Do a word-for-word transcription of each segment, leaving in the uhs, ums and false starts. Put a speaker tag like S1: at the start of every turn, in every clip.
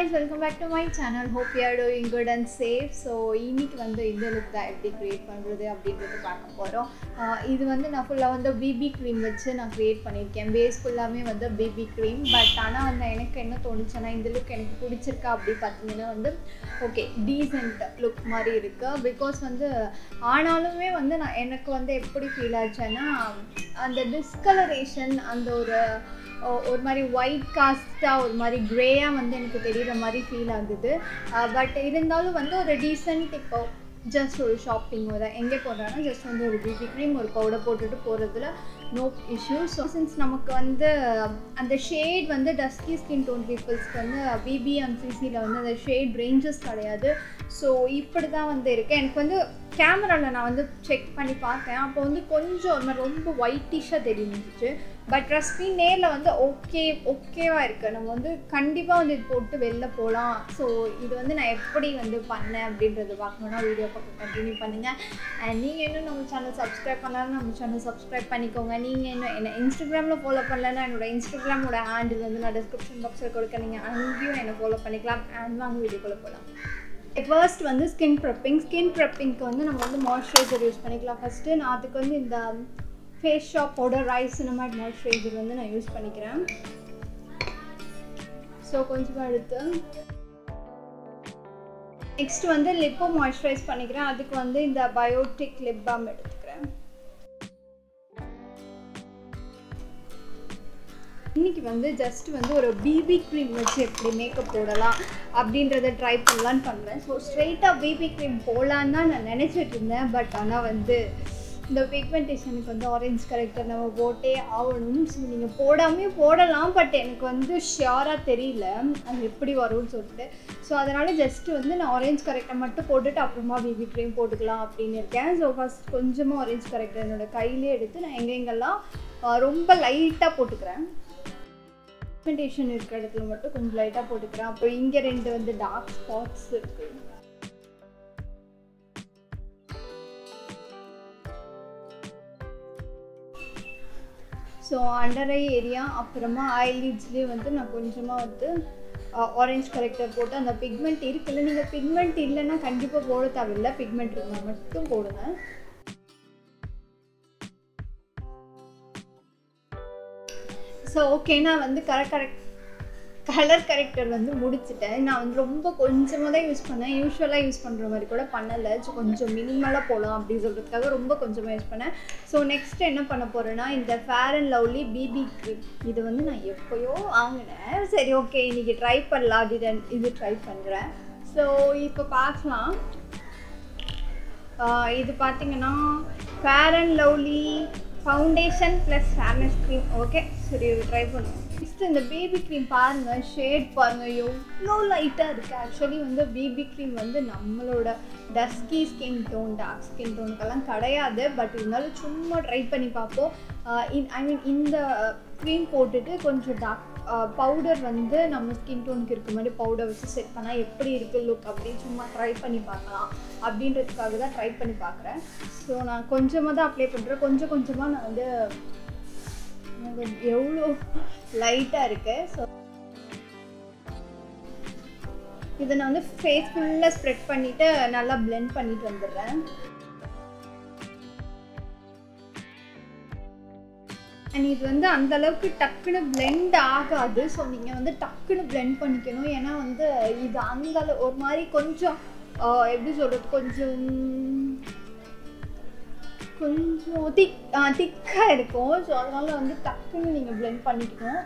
S1: guys, welcome back to my channel. Hope you are doing good and safe. So இன்னைக்கு வந்து இந்த look தான் எப்படி கிரியேட் பண்றது அப்படிங்கறது பார்க்க போறோம். இது வந்து நான் ஃபுல்லா வந்து பிபி க்ரீம் வச்சு நான் கிரியேட் பண்ணிருக்கேன். பேஸ் ஃபுல்லாமே வந்து பிபி க்ரீம். பட் ஆனா வந்து எனக்கு என்ன தோணுச்சுனா இந்த லுக் எனக்கு பிடிச்சிருக்கா அப்படி பார்த்தீங்கன்னா வந்து ஓகே டீசன்ட் லுக் மாதிரி இருக்கு. பிகாஸ் வந்து ஆனாலுமே வந்து நான் எனக்கு வந்து எப்படி ஃபீல் ஆச்சுன்னா அந்த டிஸ்கலரேஷன் அந்த ஒரு ஒரு மாதிரி ஒயிட் காஸ்ட்டாக ஒரு மாதிரி க்ரேயாக வந்து எனக்கு தெரிகிற மாதிரி ஃபீல் ஆகுது. பட் இருந்தாலும் வந்து ஒரு டீசென்ட் இப்போ ஜஸ்ட் ஒரு ஷாப்பிங் ஒரு எங்கே போடுறேன்னா ஜஸ்ட் வந்து ஒரு பிபி க்ரீம் ஒரு பவுடர் போட்டுட்டு போகிறதுல நோ இஷ்யூஸ். ஸோ சின்ஸ் நமக்கு வந்து அந்த ஷேட் வந்து டஸ்கி ஸ்கின் டோன் பீப்புள்ஸ்க்கு வந்து பிபி அண்ட் சிசியில் வந்து அந்த ஷேட் ரேஞ்சஸ் கிடையாது. ஸோ இப்படி தான் வந்து இருக்குது. எனக்கு வந்து கேமராவில் நான் வந்து செக் பண்ணி பார்த்தேன். அப்போ வந்து கொஞ்சம் ரொம்ப ஒயிட்டிஷாக தெரிஞ்சிச்சு. பட் ரஸ்மி நேரில் வந்து ஓகே ஓகேவாக இருக்குது. நம்ம வந்து கண்டிப்பாக வந்து இது போட்டு வெளில போகலாம். ஸோ இது வந்து நான் எப்படி வந்து பண்ணேன் அப்படின்றது பார்க்கணுன்னா வீடியோ பக்கம் கண்டினியூ பண்ணுங்கள். அண்ட் நீங்கள் இன்னும் நம்ம சேனல் சப்ஸ்கிரைப் பண்ணாலும் நம்ம சேனல் சப்ஸ்கிரைப் பண்ணிக்கோங்க. நீங்கள் இன்னும் என்ன இன்ஸ்டாகிராமில் ஃபாலோ பண்ணலன்னா என்னோடய இன்ஸ்டாகிராமோட ஹேண்டில் வந்து நான் டிஸ்கிரிப்ஷன் பாக்ஸில் கொடுக்க நீங்கள் அங்கேயும் என்னை ஃபாலோ பண்ணிக்கலாம். அண்ட் வாங்க வீடியோக்குள்ளே போகலாம். ஃபர்ஸ்ட் வந்து ஸ்கின் ப்ரெப்பிங். ஸ்கின் ப்ரெப்பிங்க்கு வந்து நம்ம வந்து மாய்ஸ்சரைசர் யூஸ் பண்ணிக்கலாம். ஃபஸ்ட்டு நான் அதுக்கு வந்து இந்த ஃபேஸ் ஷாப் பவுடர் ரைஸ் இந்த மாதிரி மாய்ஸ்சரைசர் வந்து நான் யூஸ் பண்ணிக்கிறேன். ஸோ கொஞ்சமாக எடுத்து நெக்ஸ்ட் வந்து லிப்போ மாய்ஸ்சரைஸ் பண்ணிக்கிறேன். அதுக்கு வந்து இந்த பயோட்டிக் லிப் பாம் எடுத்துக்கிறேன். இன்றைக்கி வந்து ஜஸ்ட் வந்து ஒரு பிபி க்ரீம் வச்சு எப்படி மேக்கப் போடலாம் அப்படின்றத ட்ரை பண்ணலான்னு பண்ணுறேன். ஸோ ஸ்ட்ரெயிட்டாக பிபி க்ரீம் போடலான்னு தான் நான் நினச்சிட்டு இருந்தேன். பட் ஆனால் வந்து இந்த பிக்மெண்டேஷனுக்கு வந்து ஆரஞ்ச் கரெக்டர் நம்ம போட்டே ஆகணும். ஸோ நீங்கள் போடாமே போடலாம். பட் எனக்கு வந்து ஷியோராக தெரியல அது எப்படி வரும்னு சொல்லிட்டு. ஸோ அதனால் ஜஸ்ட்டு வந்து நான் ஆரஞ்ச் கரெக்டர் மட்டும் போட்டுட்டு அப்புறமா பிபி க்ரீம் போட்டுக்கலாம் அப்படின்னு இருக்கேன். ஸோ ஃபஸ்ட் கொஞ்சமாக ஆரஞ்ச் கரெக்டர் என்னோடய கையிலே எடுத்து நான் எங்கெங்கெல்லாம் ரொம்ப லைட்டாக போட்டுக்கிறேன். பிக்மெண்டேஷன் இருக்கிற இடத்துல மட்டும் கொஞ்சம் லைட்டாக போட்டுக்கிறேன். அப்புறம் இங்கே ரெண்டு வந்து டார்க் ஸ்பாட்ஸ் இருக்குது. ஸோ அண்டர் ஐ ஏரியா அப்புறமா ஐலிட்ஸ்லேயே வந்து நான் கொஞ்சமாக வந்து ஆரஞ்ச் கரெக்டர் போட்டு அந்த பிக்மெண்ட் இருக்குல்ல, நீங்கள் பிக்மெண்ட் இல்லைன்னா கண்டிப்பாக போட தேவையில்லை. பிக்மெண்ட் இருந்தால் மட்டும் போடுங்க. ஸோ ஓகே நான் வந்து கரெக்ட் கரெக்ட் கலர் கரெக்டர் வந்து முடிச்சுட்டேன். நான் வந்து ரொம்ப கொஞ்சமாக தான் யூஸ் பண்ணேன். யூஸ்வலாக யூஸ் பண்ணுற மாதிரி கூட பண்ணலை. ஸோ கொஞ்சம் மினிமலாக போகலாம் அப்படின்னு சொல்கிறதுக்காக ரொம்ப கொஞ்சமாக யூஸ் பண்ணேன். ஸோ நெக்ஸ்ட் என்ன பண்ண போகிறேன்னா இந்த Fair and Lovely BB cream இது வந்து நான் எப்போயோ வாங்கினேன். சரி ஓகே இன்றைக்கி ட்ரை பண்ணலாம் அப்படின்னு இது ட்ரை பண்ணுறேன். ஸோ இப்போ பார்க்கலாம். இது பார்த்திங்கன்னா Fair and Lovely foundation plus fairness cream. Okay சரி இது ட்ரை பண்ணுவோம். நெக்ஸ்ட் இந்த பேபி க்ரீம் பாருங்கள், ஷேட் பாருங்கள் எவ்வளோ லைட்டாக இருக்குது. ஆக்சுவலி வந்து பேபி க்ரீம் வந்து நம்மளோட dusky skin tone dark skin டோனுக்கெல்லாம் கிடையாது. பட் இருந்தாலும் சும்மா ட்ரை பண்ணி பார்ப்போம். ஐ மீன் இந்த க்ரீம் போட்டுட்டு கொஞ்சம் டார்க் பவுடர் வந்து நம்ம ஸ்கின் டோனுக்கு இருக்க மாதிரி பவுடர் வச்சு செட் பண்ணால் எப்படி இருக்குது லுக் அப்படின்னு சும்மா ட்ரை பண்ணி பார்க்கலாம் அப்படின்றதுக்காக தான் ட்ரை பண்ணி பார்க்குறேன். ஸோ நான் கொஞ்சமாக தான் அப்ளை பண்ணுறேன். கொஞ்சம் கொஞ்சமாக நான் வந்து எவ்வளோ லைட்டாக இருக்குது. ஸோ இதை நான் வந்து ஃபேஸ் ஃபுல்லாக ஸ்ப்ரெட் பண்ணிவிட்டு நல்லா பிளெண்ட் பண்ணிட்டு வந்துடுறேன். அண்ட் இது வந்து அந்தளவுக்கு டக்குன்னு பிளெண்ட் ஆகாது. ஸோ நீங்கள் வந்து டக்குன்னு பிளெண்ட் பண்ணிக்கணும். ஏன்னா வந்து இது அந்தளவு ஒரு மாதிரி கொஞ்சம் எப்படி சொல்கிறது கொஞ்சம் கொஞ்சம் திக் திக்காக இருக்கும். ஸோ அதனால் வந்து டக்குன்னு நீங்கள் பிளெண்ட் பண்ணிக்கணும்.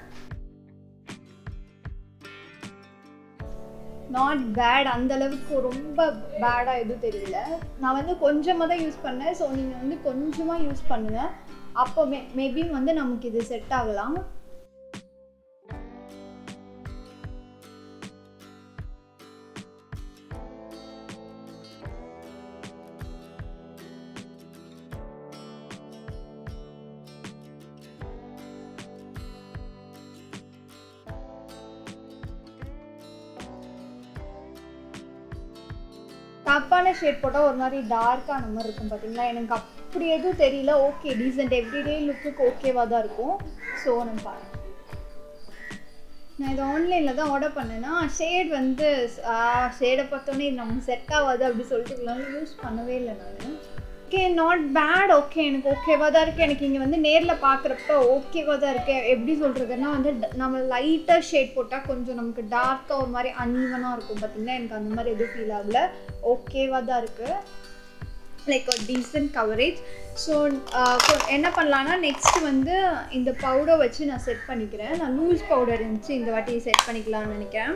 S1: நாட் பேட் அந்தளவுக்கு ரொம்ப பேடாக எதுவும் தெரியல. நான் வந்து கொஞ்சமாக தான் யூஸ் பண்ணேன். ஸோ நீங்கள் வந்து கொஞ்சமாக யூஸ் பண்ணுங்கள். அப்போ மே மேபி வந்து நமக்கு இது செட் ஆகலாம். தப்பான ஷேட் போட்டால் ஒரு மாதிரி டார்க்கான மாதிரி இருக்கும் பார்த்தீங்களா. எனக்கு அப்படி எதுவும் தெரியல. ஓகே டீசென்ட் எவ்ரிடே லுக்குக்கு ஓகேவாக தான் இருக்கும். ஸோ நம்ம பாருங்கள் நான் இதை ஆன்லைனில் தான் ஆர்டர் பண்ணேன்னா ஷேட் வந்து ஷேடை பார்த்தோன்னே நமக்கு செட் ஆகாது அப்படி சொல்லிட்டு யூஸ் பண்ணவே இல்லை நான். Okay, not bad. ஓகே, எனக்கு ஓகேவாக தான் இருக்குது. எனக்கு இங்கே வந்து நேரில் பார்க்குறப்ப ஓகேவாக தான் இருக்குது. எப்படி சொல்கிறதுன்னா வந்து நம்ம லைட்டாக ஷேட் போட்டால் கொஞ்சம் நமக்கு டார்க்காக ஒரு மாதிரி அன்ஈவனாக இருக்கும். பார்த்திங்கன்னா எனக்கு அந்த மாதிரி எதுவும் ஃபீல் ஆகலை. ஓகேவாக தான் இருக்குது. லைக் ஒரு டீசன்ட் கவரேஜ். ஸோ என்ன பண்ணலான்னா நெக்ஸ்ட்டு வந்து இந்த பவுடர் வச்சு நான் செட் பண்ணிக்கிறேன். நான் லூஸ் பவுடர் இருந்துச்சு, இந்த வாட்டி செட் பண்ணிக்கலாம்னு நினைக்கிறேன்.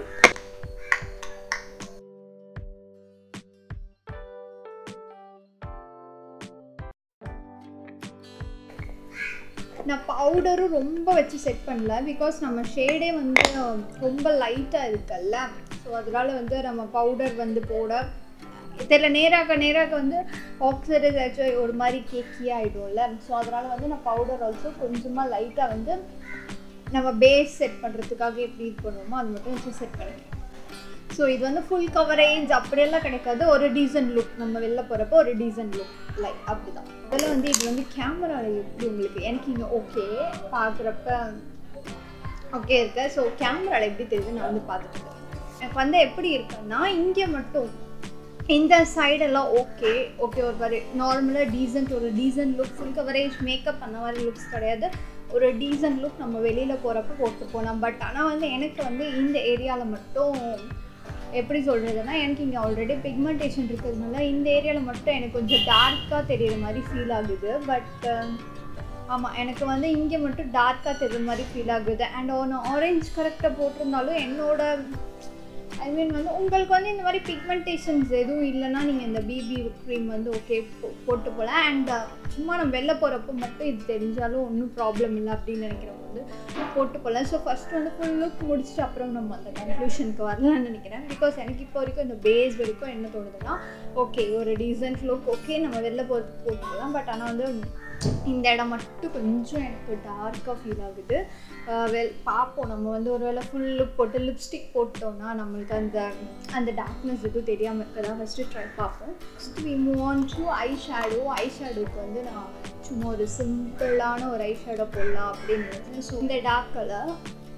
S1: நான் பவுடரும் ரொம்ப வச்சு செட் பண்ணல, பிகாஸ் நம்ம ஷேடே வந்து ரொம்ப லைட்டாக இருக்குல்ல. ஸோ அதனால் வந்து நம்ம பவுடர் வந்து போட தெரியல, நேராக நேராக வந்து ஆக்சைடைஸ் ஆச்சு ஒரு மாதிரி கேக்கியாக ஆகிடும்ல. ஸோ அதனால் வந்து நான் பவுடர் ஆல்சோ கொஞ்சமாக லைட்டாக வந்து நம்ம பேஸ் செட் பண்ணுறதுக்காக எப்படி இது பண்ணுவோமோ அது மட்டும் வச்சு செட் பண்ணிக்கிறேன். ஸோ இது வந்து ஃபுல் கவரேஜ் அப்படியெல்லாம் கிடைக்காது. ஒரு டீசன்ட் லுக், நம்ம வெளில போகிறப்போ ஒரு டீசன்ட் லுக் லைக் அப்படி தான். அதில் வந்து இது வந்து கேமராவில் எப்படி உங்களுக்கு எனக்கு இங்கே ஓகே பார்க்குறப்ப ஓகே இருக்கு. ஸோ கேமராவில் எப்படி தெரியுது நான் வந்து பார்த்துட்டு இருக்கேன். எனக்கு வந்து எப்படி இருக்குன்னா இங்கே மட்டும் இந்த சைடெல்லாம் ஓகே ஓகே ஒரு மாதிரி நார்மலாக டீசன்ட் ஒரு decent look, full coverage makeup அந்த மாதிரி லுக்ஸ் கிடையாது. ஒரு டீசன்ட் லுக் நம்ம வெளியில் போகிறப்ப போட்டு போகலாம். பட் ஆனால் வந்து எனக்கு வந்து இந்த ஏரியாவில் மட்டும் எப்படி சொல்கிறதுனா எனக்கு இங்கே ஆல்ரெடி பிக்மெண்டேஷன் இருக்கிறதுனால இந்த ஏரியாவில் மட்டும் எனக்கு கொஞ்சம் டார்க்காக தெரிகிற மாதிரி ஃபீல் ஆகுது. பட் ஆமாம், எனக்கு வந்து இங்கே மட்டும் டார்க்காக தெரிகிற மாதிரி ஃபீல் ஆகுது. அண்ட் ஒன்று ஆரஞ்ச் கரெக்டாக போட்டிருந்தாலும் என்னோட ஐ மீன் வந்து உங்களுக்கு வந்து இந்த மாதிரி பிக்மெண்டேஷன்ஸ் எதுவும் இல்லைன்னா நீங்கள் இந்த பிபி க்ரீம் வந்து ஓகே போட்டு போகலாம். அண்ட் சும்மா நம்ம வெளில போகிறப்போ மட்டும் இது தெரிஞ்சாலும் ஒன்றும் ப்ராப்ளம் இல்லை அப்படின்னு நினைக்கிறவங்க வந்து போட்டு போகலாம். ஸோ ஃபஸ்ட்டு வந்து ஃபுல் லுக் முடிச்சுட்டு அப்புறம் நம்ம அந்த கன்க்ளூஷனுக்கு வரலான்னு நினைக்கிறேன். பிகாஸ் எனக்கு இப்போ வரைக்கும் இந்த பேஸ் வரைக்கும் என்ன தோணுதுன்னா ஓகே ஒரு டீசன்ட் லுக் ஓகே நம்ம வெளில போகிறது போட்டு போகலாம். பட் ஆனால் வந்து இந்த இடம் மட்டும் கொஞ்சம் எனக்கு டார்க்காக ஃபீல் ஆகுது. வெல் பார்ப்போம், நம்ம வந்து ஒரு வேளை ஃபுல் லுக் போட்டு லிப்ஸ்டிக் போட்டோம்னா நம்மளுக்கு அந்த அந்த டார்க்னஸ் எதுவும் தெரியாமல் இருக்கதா ஃபஸ்ட்டு ட்ரை பார்ப்போம். First we move on to eye shadow. Eye ஷேடோவுக்கு வந்து நான் சும்மா ஒரு சிம்பிளான ஒரு ஐ ஷேடோ போடலாம் அப்படின்னு நினைச்சேன். ஸோ இந்த டார்க் கலர்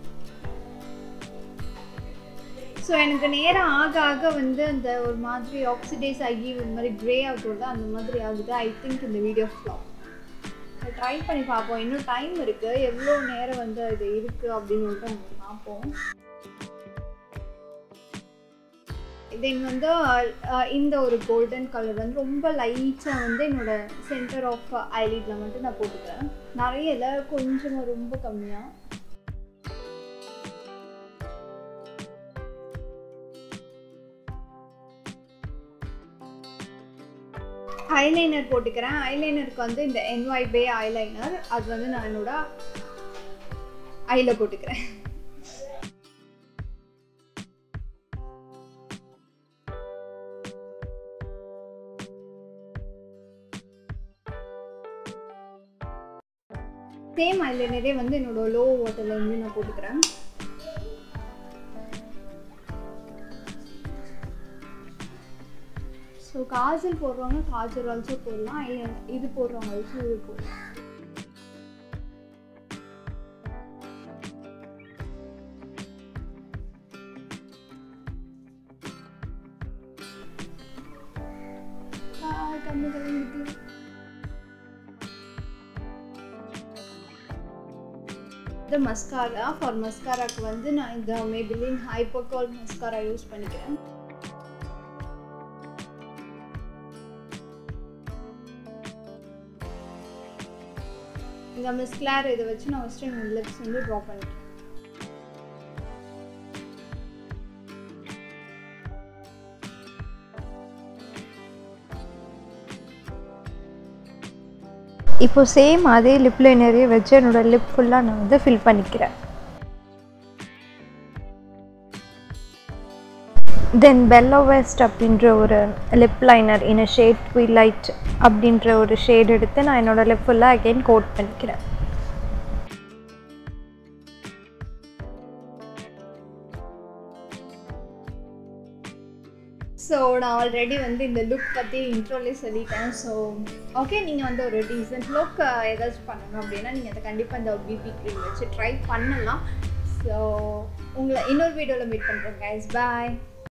S1: ஸோ எனக்கு நேரம் ஆக ஆக வந்து அந்த ஒரு மாதிரி ஆக்சிடைஸ் ஆகி ஒரு மாதிரி க்ரே ஆகுது, அந்த மாதிரி ஆகுது. ஐ திங்க் இந்த வீடியோ ஃப்ளாப் ட்ரை பண்ணி பார்ப்போம். இன்னும் டைம் இருக்குது, எவ்வளோ நேரம் வந்து இது இருக்குது அப்படின்னு சொல்லிட்டு நம்ம பார்ப்போம். தென் வந்து இந்த ஒரு கோல்டன் கலர் வந்து ரொம்ப லைட்டாக வந்து என்னோடய சென்டர் ஆஃப் ஐலிட்டில் மட்டும் நான் போட்டுக்கிறேன். நிறைய இல்லை, கொஞ்சமாக ரொம்ப கம்மியாக. ஐலைனர் போட்டுக்கிறேன். ஐலைனருக்கு வந்து இந்த என்ஒய் பே ஐலைனர் அது வந்து நான் என்னோட ஐல போட்டுக்கிறேன். சேம் ஐலைனரே வந்து என்னோட லோ வாட்டர்ல இருந்து நான் போட்டுக்கிறேன். ஸோ காஜல் போடுறவங்க காஜல் ஆல்சோ போடலாம், இது போடுறவங்க ஆல்சோ இது போடலாம். கம்மி கலந்துட்டு இந்த மஸ்காரா ஃபார் மஸ்காராக்கு வந்து நான் இந்த மேபிலின் ஹைப்பர்கால் மஸ்காரா யூஸ் பண்ணிக்கிறேன். இந்த மஸ்க்லார் இதை வச்சு நான் ஃபஸ்ட்டு என்னோட லிப்ஸ் வந்து ட்ரா பண்ணிக்கிறேன். இப்போ சேம் அதே லிப் லைனரே வச்சு என்னோட லிப் ஃபுல்லாக நான் வந்து ஃபில் பண்ணிக்கிறேன். தென் பெல்லா வெஸ்ட் அப்படின்ற ஒரு lip liner in a shade twilight அப்படின்ற ஒரு ஷேட் எடுத்து நான் என்னோட லிப் ஃபுல்லாக அகெயின் கோட் பண்ணிக்கிறேன். ஸோ நான் ஆல்ரெடி வந்து இந்த லுக் பற்றி இன்ட்ரோலே சொல்லிட்டேன். ஸோ ஓகே, நீங்கள் வந்து ஒரு டீசன்ட் லுக் ஏதாச்சும் பண்ணணும் அப்படின்னா நீங்கள் அதை கண்டிப்பாக இந்த பிபி க்ரீம் வச்சு ட்ரை பண்ணலாம். ஸோ உங்களை இன்னொரு வீடியோவில் மீட் பண்ணுறேன் கைஸ். பாய்.